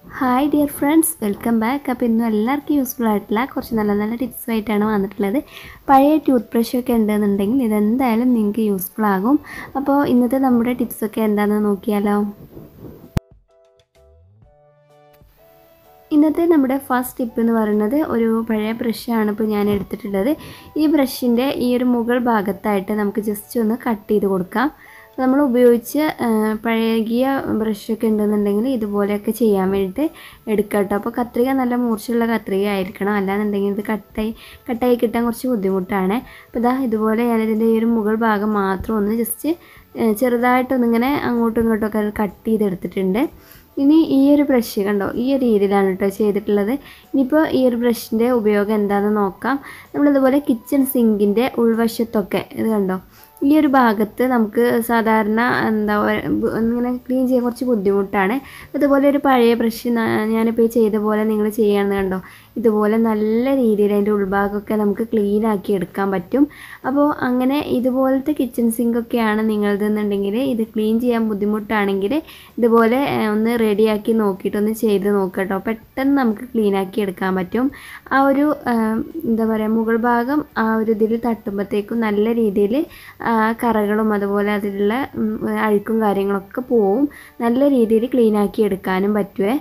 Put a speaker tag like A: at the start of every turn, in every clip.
A: Hi dear friends, welcome back. അപ്പോൾ ഇന്നും എല്ലാവർക്കും യൂസ്ഫുൾ ആയിട്ടുള്ള കുറച്ച് നല്ല നല്ല ടിപ്സുമായിട്ടാണ് വന്നിട്ടുള്ളത്. പഴയ ടൂത്ത് ബ്രഷൊക്കെ ഉണ്ടെന്നുണ്ടെങ്കിൽ ഇതെന്തായാലും നിങ്ങൾക്ക് യൂസ്ഫുൾ ആകും. അപ്പോൾ ഇന്നത്തെ നമ്മുടെ ടിപ്സൊക്കെ എന്താണെന്ന് നോക്കിയാലോ. ഇന്നത്തെ നമ്മുടെ ഫസ്റ്റ് ടിപ്പ് എന്ന് പറയുന്നത് ഒരു പഴയ ബ്രഷാണ് ഇപ്പോൾ ഞാൻ എടുത്തിട്ടുള്ളത്. ഈ ബ്രഷിൻ്റെ ഈ ഒരു മുകൾ ഭാഗത്തായിട്ട് നമുക്ക് ജസ്റ്റ് ഒന്ന് കട്ട് ചെയ്ത് കൊടുക്കാം. നമ്മൾ ഉപയോഗിച്ച് പഴകിയ ബ്രഷൊക്കെ ഉണ്ടെന്നുണ്ടെങ്കിൽ ഇതുപോലെയൊക്കെ ചെയ്യാൻ വേണ്ടിയിട്ട് എടുക്കാം കേട്ടോ. അപ്പോൾ കത്രിക നല്ല മൂർച്ചയുള്ള കത്രിക ആയിരിക്കണം, അല്ലാന്നുണ്ടെങ്കിൽ ഇത് കട്ടായി കിട്ടാൻ കുറച്ച് ബുദ്ധിമുട്ടാണ്. അപ്പോൾ ഇതാ ഇതുപോലെ ഞാനിതിൻ്റെ ഈ ഒരു മുകൾ ഭാഗം മാത്രം ഒന്ന് ജസ്റ്റ് ചെറുതായിട്ടൊന്നിങ്ങനെ അങ്ങോട്ടും ഇങ്ങോട്ടുമൊക്കെ കട്ട് ചെയ്തെടുത്തിട്ടുണ്ട്. ഇനി ഈ ഒരു ബ്രഷ് കണ്ടോ, ഈ ഒരു രീതിയിലാണ് കേട്ടോ ചെയ്തിട്ടുള്ളത്. ഇനിയിപ്പോൾ ഈ ഒരു ബ്രഷിൻ്റെ ഉപയോഗം എന്താണെന്ന് നോക്കാം. നമ്മളിതുപോലെ കിച്ചൺ സിങ്കിൻ്റെ ഉൾവശത്തൊക്കെ ഇത് കണ്ടോ, ഈ ഒരു ഭാഗത്ത് നമുക്ക് സാധാരണ ഇങ്ങനെ ക്ലീൻ ചെയ്യാൻ കുറച്ച് ബുദ്ധിമുട്ടാണ്. അതുപോലെ ഒരു പഴയ ബ്രഷ് ഞാനിപ്പോൾ ചെയ്ത പോലെ നിങ്ങൾ ചെയ്യുകയാണെന്ന് കണ്ടോ, ഇതുപോലെ നല്ല രീതിയിൽ അതിൻ്റെ ഉൾഭാഗമൊക്കെ നമുക്ക് ക്ലീൻ ആക്കി എടുക്കാൻ പറ്റും. അപ്പോൾ അങ്ങനെ ഇതുപോലത്തെ കിച്ചൺ സിങ്കൊക്കെയാണ് നിങ്ങളതെന്നുണ്ടെങ്കിൽ, ഇത് ക്ലീൻ ചെയ്യാൻ ബുദ്ധിമുട്ടാണെങ്കിൽ ഇതുപോലെ ഒന്ന് റെഡിയാക്കി നോക്കിയിട്ടൊന്ന് ചെയ്ത് നോക്കുക കേട്ടോ. പെട്ടെന്ന് നമുക്ക് ക്ലീൻ ആക്കി എടുക്കാൻ പറ്റും. ആ ഒരു എന്താ പറയുക, മുകൾ ഭാഗം ആ ഒരു ഇതിൽ തട്ടുമ്പോഴത്തേക്കും നല്ല രീതിയിൽ കറകളും അതുപോലെ അതിലുള്ള അഴുക്കും കാര്യങ്ങളൊക്കെ പോവും. നല്ല രീതിയിൽ ക്ലീൻ ആക്കി എടുക്കാനും പറ്റുമേ.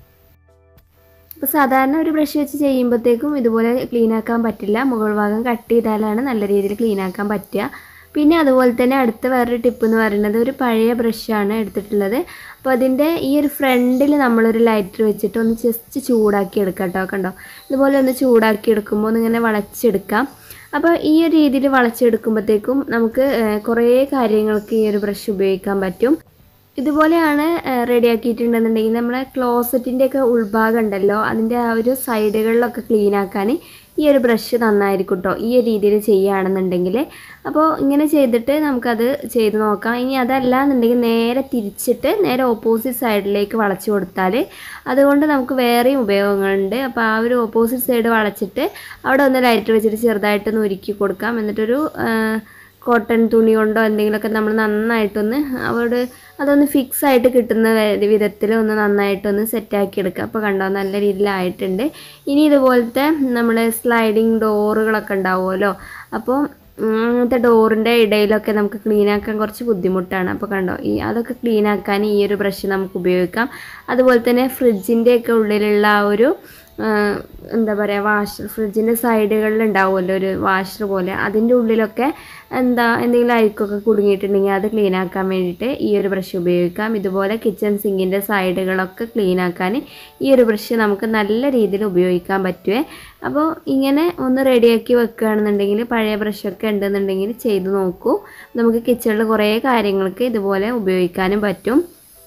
A: അപ്പോൾ സാധാരണ ഒരു ബ്രഷ് വെച്ച് ചെയ്യുമ്പോഴത്തേക്കും ഇതുപോലെ ക്ലീൻ ആക്കാൻ പറ്റില്ല. മുകൾ ഭാഗം കട്ട് ചെയ്താലാണ് നല്ല രീതിയിൽ ക്ലീൻ ആക്കാൻ പറ്റുക. പിന്നെ അതുപോലെ തന്നെ അടുത്ത വേറൊരു ടിപ്പ് എന്ന് പറയുന്നത് ഒരു പഴയ ബ്രഷാണ് എടുത്തിട്ടുള്ളത്. അപ്പോൾ അതിൻ്റെ ഈ ഒരു ഫ്രണ്ടിൽ നമ്മളൊരു ലൈറ്റർ വെച്ചിട്ട് ഒന്ന് ജസ്റ്റ് ചൂടാക്കി എടുക്കാം കേട്ടോ. കണ്ടോ, ഇതുപോലെ ഒന്ന് ചൂടാക്കി എടുക്കുമ്പോൾ ഒന്നിങ്ങനെ വളച്ചെടുക്കാം. അപ്പോൾ ഈ ഒരു രീതിയിൽ വളച്ചെടുക്കുമ്പോഴത്തേക്കും നമുക്ക് കുറേ കാര്യങ്ങൾക്ക് ഈ ഒരു ബ്രഷ് ഉപയോഗിക്കാൻ പറ്റും. ഇതുപോലെയാണ് റെഡിയാക്കിയിട്ടുണ്ടെന്നുണ്ടെങ്കിൽ നമ്മളെ ക്ലോസറ്റിൻ്റെയൊക്കെ ഉൾഭാഗം ഉണ്ടല്ലോ, അതിൻ്റെ ആ ഒരു സൈഡുകളിലൊക്കെ ക്ലീൻ ആക്കാൻ ഈ ഒരു ബ്രഷ് നന്നായിരിക്കും കേട്ടോ, ഈ ഒരു രീതിയിൽ ചെയ്യുകയാണെന്നുണ്ടെങ്കിൽ. അപ്പോൾ ഇങ്ങനെ ചെയ്തിട്ട് നമുക്കത് ചെയ്ത് നോക്കാം. ഇനി അതല്ല എന്നുണ്ടെങ്കിൽ നേരെ തിരിച്ചിട്ട് നേരെ ഓപ്പോസിറ്റ് സൈഡിലേക്ക് വളച്ചു കൊടുത്താൽ അതുകൊണ്ട് നമുക്ക് വേറെയും ഉപയോഗങ്ങളുണ്ട്. അപ്പോൾ ആ ഒരു ഓപ്പോസിറ്റ് സൈഡ് വളച്ചിട്ട് അവിടെ ഒന്ന് ലൈറ്റർ വെച്ചിട്ട് ചെറുതായിട്ടൊന്ന് ഉരുക്കി കൊടുക്കാം. എന്നിട്ടൊരു കോട്ടൺ തുണി കൊണ്ടോ എന്തെങ്കിലുമൊക്കെ നമ്മൾ നന്നായിട്ടൊന്ന് അവിടെ അതൊന്ന് ഫിക്സ് ആയിട്ട് കിട്ടുന്ന വിധത്തിൽ ഒന്ന് നന്നായിട്ടൊന്ന് സെറ്റാക്കി എടുക്കുക. അപ്പോൾ കണ്ടോ, നല്ല രീതിയിലായിട്ടുണ്ട്. ഇനി ഇതുപോലത്തെ നമ്മൾ സ്ലൈഡിങ് ഡോറുകളൊക്കെ ഉണ്ടാവുമല്ലോ, അപ്പോൾ അങ്ങനത്തെ ഡോറിൻ്റെ ഇടയിലൊക്കെ നമുക്ക് ക്ലീനാക്കാൻ കുറച്ച് ബുദ്ധിമുട്ടാണ്. അപ്പോൾ കണ്ടോ, അതൊക്കെ ക്ലീനാക്കാൻ ഈ ഒരു ബ്രഷ് നമുക്ക് ഉപയോഗിക്കാം. അതുപോലെ തന്നെ ഫ്രിഡ്ജിൻ്റെയൊക്കെ ഉള്ളിലുള്ള ആ ഒരു എന്താ പറയുക, വാഷർ, ഫ്രിഡ്ജിൻ്റെ സൈഡുകളിൽ ഉണ്ടാവുമല്ലോ ഒരു വാഷർ പോലെ, അതിൻ്റെ ഉള്ളിലൊക്കെ എന്തെങ്കിലും അഴുക്കൊക്കെ കുടുങ്ങിയിട്ടുണ്ടെങ്കിൽ അത് ക്ലീൻ ആക്കാൻ വേണ്ടിയിട്ട് ഈ ഒരു ബ്രഷ് ഉപയോഗിക്കാം. ഇതുപോലെ കിച്ചൺ സിങ്കിൻ്റെ സൈഡുകളൊക്കെ ക്ലീൻ ആക്കാൻ ഈ ഒരു ബ്രഷ് നമുക്ക് നല്ല രീതിയിൽ ഉപയോഗിക്കാൻ പറ്റുമേ. അപ്പോൾ ഇങ്ങനെ ഒന്ന് റെഡിയാക്കി വെക്കുകയാണെന്നുണ്ടെങ്കിൽ, പഴയ ബ്രഷൊക്കെ ഉണ്ടെന്നുണ്ടെങ്കിൽ ചെയ്ത് നോക്കൂ. നമുക്ക് കിച്ചണിൽ കുറേ കാര്യങ്ങൾക്ക് ഇതുപോലെ ഉപയോഗിക്കാനും പറ്റും.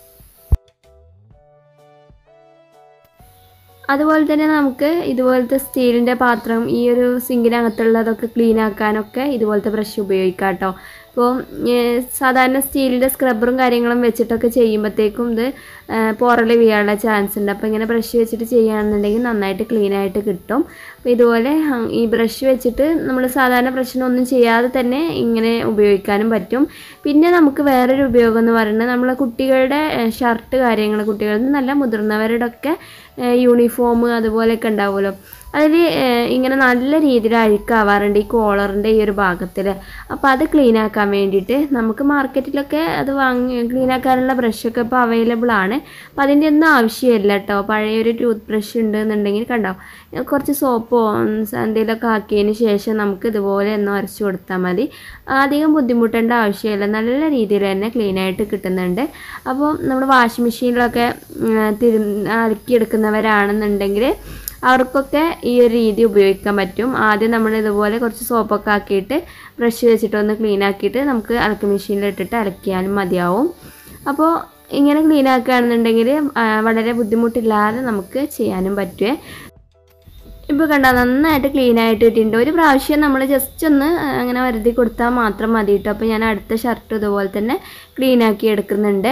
A: അതുപോലെ തന്നെ നമുക്ക് ഇതുപോലത്തെ സ്റ്റീലിൻ്റെ പാത്രം, ഈ ഒരു സിങ്കിനകത്തുള്ളതൊക്കെ ക്ലീൻ ആക്കാനൊക്കെ ഇതുപോലത്തെ ബ്രഷ് ഉപയോഗിക്കാം കേട്ടോ. അപ്പോൾ സാധാരണ സ്റ്റീലിൻ്റെ സ്ക്രബ്ബറും കാര്യങ്ങളും വെച്ചിട്ടൊക്കെ ചെയ്യുമ്പോഴത്തേക്കും ഇത് പോറൽ വീഴാനുള്ള ചാൻസ് ഉണ്ട്. അപ്പോൾ ഇങ്ങനെ ബ്രഷ് വെച്ചിട്ട് ചെയ്യുകയാണെന്നുണ്ടെങ്കിൽ നന്നായിട്ട് ക്ലീൻ ആയിട്ട് കിട്ടും. അപ്പോൾ ഇതുപോലെ ഈ ബ്രഷ് വെച്ചിട്ട് നമ്മൾ സാധാരണ ബ്രഷിനൊന്നും ചെയ്യാതെ തന്നെ ഇങ്ങനെ ഉപയോഗിക്കാനും പറ്റും. പിന്നെ നമുക്ക് വേറൊരു ഉപയോഗം എന്ന് പറയുന്നത് നമ്മളെ കുട്ടികളുടെ ഷർട്ട് കാര്യങ്ങൾ, കുട്ടികളിൽ നിന്നല്ല മുതിർന്നവരുടെ ഒക്കെ യൂണിഫോം അതുപോലെയൊക്കെ ഉണ്ടാവുമല്ലോ, അതിൽ ഇങ്ങനെ നല്ല രീതിയിൽ അഴുക്കാവാറുണ്ട് ഈ കോളറിൻ്റെ ഈ ഒരു ഭാഗത്തിൽ. അപ്പോൾ അത് ക്ലീൻ ആക്കാൻ വേണ്ടിയിട്ട് നമുക്ക് മാർക്കറ്റിലൊക്കെ അത് ക്ലീൻ ആക്കാനുള്ള ബ്രഷൊക്കെ ഇപ്പോൾ അവൈലബിൾ ആണ്. അപ്പോൾ അതിൻ്റെ ഒന്നും ആവശ്യമില്ല കേട്ടോ. പഴയൊരു ടൂത്ത് ബ്രഷ് ഉണ്ടെന്നുണ്ടെങ്കിൽ കണ്ടോ, കുറച്ച് സോപ്പോ എന്തെങ്കിലുമൊക്കെ ആക്കിയതിന് ശേഷം നമുക്ക് ഇതുപോലെ ഒന്ന് ഉരച്ച് കൊടുത്താൽ മതി. അധികം ബുദ്ധിമുട്ടേണ്ട ആവശ്യമില്ല, നല്ല രീതിയിൽ തന്നെ ക്ലീനായിട്ട് കിട്ടുന്നുണ്ട്. അപ്പോൾ നമ്മൾ വാഷിംഗ് മെഷീനിലൊക്കെ അലക്കിയെടുക്കുന്നവരാണെന്നുണ്ടെങ്കിൽ അവർക്കൊക്കെ ഈ ഒരു രീതി ഉപയോഗിക്കാൻ പറ്റും. ആദ്യം നമ്മൾ ഇതുപോലെ കുറച്ച് സോപ്പൊക്കെ ആക്കിയിട്ട് ബ്രഷ് വെച്ചിട്ടൊന്ന് ക്ലീൻ ആക്കിയിട്ട് നമുക്ക് അലക്ക് മെഷീനിലിട്ടിട്ട് അലക്കിയാലും മതിയാവും. അപ്പോൾ ഇങ്ങനെ ക്ലീൻ ആക്കുകയാണെന്നുണ്ടെങ്കിൽ വളരെ ബുദ്ധിമുട്ടില്ലാതെ നമുക്ക് ചെയ്യാനും പറ്റുമേ. ഇപ്പോൾ കണ്ടോ, നന്നായിട്ട് ക്ലീനായിട്ട് കിട്ടിയിട്ടുണ്ട്. ഒരു പ്രാവശ്യം നമ്മൾ ജസ്റ്റ് ഒന്ന് അങ്ങനെ വരുതി കൊടുത്താൽ മാത്രം മതി കേട്ടോ. അപ്പോൾ ഞാൻ അടുത്ത ഷർട്ട് ഇതുപോലെ തന്നെ ക്ലീനാക്കി എടുക്കുന്നുണ്ട്.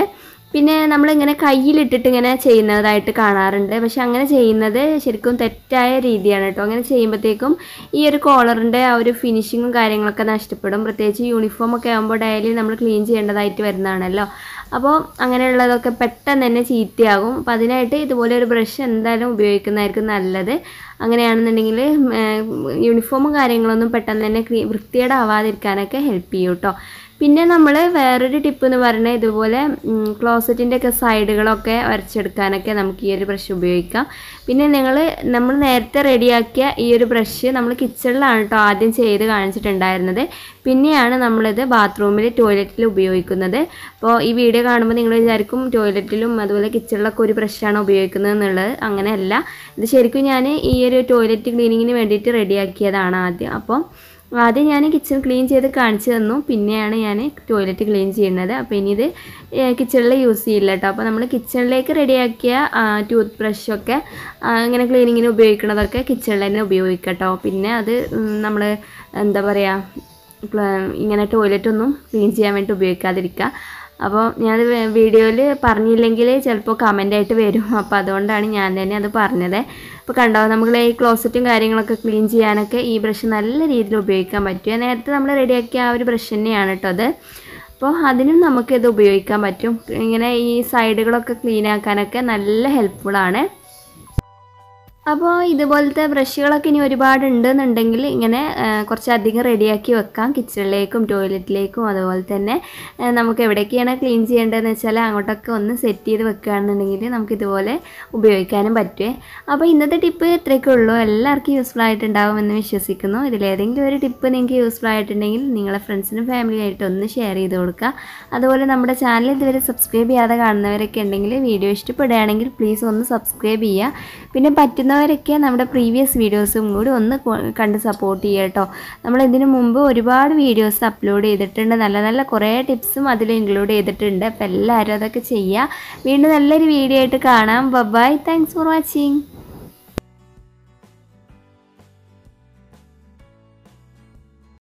A: പിന്നെ നമ്മളിങ്ങനെ കയ്യിലിട്ടിട്ട് ഇങ്ങനെ ചെയ്യുന്നതായിട്ട് കാണാറുണ്ട്. പക്ഷെ അങ്ങനെ ചെയ്യുന്നത് ശരിക്കും തെറ്റായ രീതിയാണ് കേട്ടോ. അങ്ങനെ ചെയ്യുമ്പോഴത്തേക്കും ഈ ഒരു കോളറിൻ്റെ ആ ഒരു ഫിനിഷിങ്ങും കാര്യങ്ങളൊക്കെ നഷ്ടപ്പെടും. പ്രത്യേകിച്ച് യൂണിഫോമൊക്കെ ആകുമ്പോൾ ഡെയിലി നമ്മൾ ക്ലീൻ ചെയ്യേണ്ടതായിട്ട് വരുന്നതാണല്ലോ. അപ്പോൾ അങ്ങനെയുള്ളതൊക്കെ പെട്ടെന്ന് തന്നെ ചീത്തയാകും. അപ്പോൾ അതിനായിട്ട് ഇതുപോലെ ഒരു ബ്രഷ് എന്തായാലും ഉപയോഗിക്കുന്നതായിരിക്കും നല്ലത്. അങ്ങനെയാണെന്നുണ്ടെങ്കിൽ യൂണിഫോമും കാര്യങ്ങളൊന്നും പെട്ടെന്ന് തന്നെ വൃത്തികേടാവാതിരിക്കാനൊക്കെ ഹെൽപ്പ് ചെയ്യും കേട്ടോ. പിന്നെ നമ്മൾ വേറൊരു ടിപ്പ് എന്ന് പറഞ്ഞാൽ ഇതുപോലെ ക്ലോസറ്റിൻ്റെ ഒക്കെ സൈഡുകളൊക്കെ വരച്ചെടുക്കാനൊക്കെ നമുക്ക് ഈ ഒരു ബ്രഷ് ഉപയോഗിക്കാം. പിന്നെ നമ്മൾ നേരത്തെ റെഡിയാക്കിയ ഈ ഒരു ബ്രഷ് നമ്മൾ കിച്ചണിലാണ് കേട്ടോ ആദ്യം ചെയ്ത് കാണിച്ചിട്ടുണ്ടായിരുന്നത്. പിന്നെയാണ് നമ്മളിത് ബാത്റൂമിൽ ടോയ്ലറ്റിൽ ഉപയോഗിക്കുന്നത്. അപ്പോൾ ഈ വീഡിയോ കാണുമ്പോൾ നിങ്ങൾ വിചാരിക്കും ടോയ്ലറ്റിലും അതുപോലെ കിച്ചണിലൊക്കെ ഒരു ബ്രഷാണ് ഉപയോഗിക്കുന്നത് എന്നുള്ളത്. അങ്ങനെയല്ല, ഇത് ശരിക്കും ഞാൻ ഈ ഒരു ടോയ്ലറ്റ് ക്ലീനിങ്ങിന് വേണ്ടിയിട്ട് റെഡിയാക്കിയതാണ് ആദ്യം. അപ്പോൾ ആദ്യം ഞാൻ കിച്ചൺ ക്ലീൻ ചെയ്ത് കാണിച്ചു തന്നു, പിന്നെയാണ് ഞാൻ ടോയ്ലറ്റ് ക്ലീൻ ചെയ്യുന്നത്. അപ്പോൾ ഇനി ഇത് കിച്ചണിൽ യൂസ് ചെയ്യില്ല കേട്ടോ. അപ്പോൾ നമ്മൾ കിച്ചണിലേക്ക് റെഡിയാക്കിയ ടൂത്ത് ബ്രഷൊക്കെ ഇങ്ങനെ ക്ലീനിങ്ങിന് ഉപയോഗിക്കുന്നതൊക്കെ കിച്ചണിൽ തന്നെ ഉപയോഗിക്കാം കേട്ടോ. പിന്നെ അത് നമ്മൾ എന്താ പറയുക, ഇങ്ങനെ ടോയ്ലറ്റൊന്നും ക്ലീൻ ചെയ്യാൻ വേണ്ടി ഉപയോഗിക്കാതിരിക്കുക. അപ്പോൾ ഞാനത് വീഡിയോയിൽ പറഞ്ഞില്ലെങ്കിൽ ചിലപ്പോൾ കമൻ്റായിട്ട് വരും. അപ്പോൾ അതുകൊണ്ടാണ് ഞാൻ തന്നെ അത് പറഞ്ഞത്. അപ്പോൾ കണ്ടോ, നമ്മൾ ഈ ക്ലോസറ്റും കാര്യങ്ങളൊക്കെ ക്ലീൻ ചെയ്യാനൊക്കെ ഈ ബ്രഷ് നല്ല രീതിയിൽ ഉപയോഗിക്കാൻ പറ്റും. നേരത്തെ നമ്മൾ റെഡിയാക്കിയ ആ ഒരു ബ്രഷ് തന്നെയാണ് കേട്ടോ അത്. അപ്പോൾ അതിനും നമുക്കിത് ഉപയോഗിക്കാൻ പറ്റും. ഇങ്ങനെ ഈ സൈഡുകളൊക്കെ ക്ലീൻ ആക്കാനൊക്കെ നല്ല ഹെൽപ്ഫുള്ളാണ്. അപ്പോൾ ഇതുപോലത്തെ ബ്രഷുകളൊക്കെ ഇനി ഒരുപാട് ഉണ്ടെന്നുണ്ടെങ്കിൽ ഇങ്ങനെ കുറച്ചധികം റെഡിയാക്കി വെക്കാം കിച്ചണിലേക്കും ടോയ്ലറ്റിലേക്കും. അതുപോലെ തന്നെ നമുക്ക് എവിടേക്കാണ് ക്ലീൻ ചെയ്യേണ്ടതെന്ന് വെച്ചാൽ അങ്ങോട്ടൊക്കെ ഒന്ന് സെറ്റ് ചെയ്ത് വെക്കുകയാണെന്നുണ്ടെങ്കിൽ നമുക്കിതുപോലെ ഉപയോഗിക്കാനും പറ്റുമേ. അപ്പോൾ ഇന്നത്തെ ടിപ്പ് ഇത്രയൊക്കെ ഉള്ളൂ. എല്ലാവർക്കും യൂസ്ഫുൾ ആയിട്ടുണ്ടാവുമെന്ന് വിശ്വസിക്കുന്നു. ഇതിലേതെങ്കിലും ഒരു ടിപ്പ് നിങ്ങൾക്ക് യൂസ്ഫുൾ ആയിട്ടുണ്ടെങ്കിൽ നിങ്ങളെ ഫ്രണ്ട്സിനും ഫാമിലിയായിട്ട് ഒന്ന് ഷെയർ ചെയ്ത് കൊടുക്കുക. അതുപോലെ നമ്മുടെ ചാനൽ ഇതുവരെ സബ്സ്ക്രൈബ് ചെയ്യാതെ കാണുന്നവരൊക്കെ ഉണ്ടെങ്കിൽ വീഡിയോ ഇഷ്ടപ്പെടുകയാണെങ്കിൽ പ്ലീസ് ഒന്ന് സബ്സ്ക്രൈബ് ചെയ്യുക. പിന്നെ പറ്റുന്നവരൊക്കെ നമ്മുടെ പ്രീവിയസ് വീഡിയോസും കൂടി ഒന്ന് കണ്ട് സപ്പോർട്ട് ചെയ്യുക കേട്ടോ. നമ്മൾ ഇതിനു മുമ്പ് ഒരുപാട് വീഡിയോസ് അപ്ലോഡ് ചെയ്തിട്ടുണ്ട്. നല്ല നല്ല കുറേ ടിപ്സും അതിൽ ഇൻക്ലൂഡ് ചെയ്തിട്ടുണ്ട്. അപ്പോൾ എല്ലാവരും അതൊക്കെ ചെയ്യുക. വീണ്ടും നല്ലൊരു വീഡിയോ ആയിട്ട് കാണാം. ബൈ. Thanks for watching.